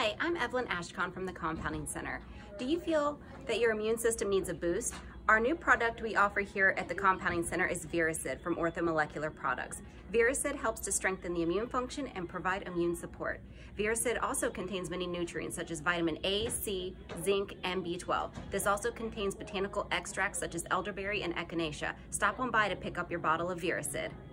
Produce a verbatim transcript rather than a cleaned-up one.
Hi, I'm Evelyn Ashcon from the Compounding Center. Do you feel that your immune system needs a boost? Our new product we offer here at the Compounding Center is Viracid from Orthomolecular Products. Viracid helps to strengthen the immune function and provide immune support. Viracid also contains many nutrients such as vitamin A, C, zinc, and B twelve. This also contains botanical extracts such as elderberry and echinacea. Stop on by to pick up your bottle of Viracid.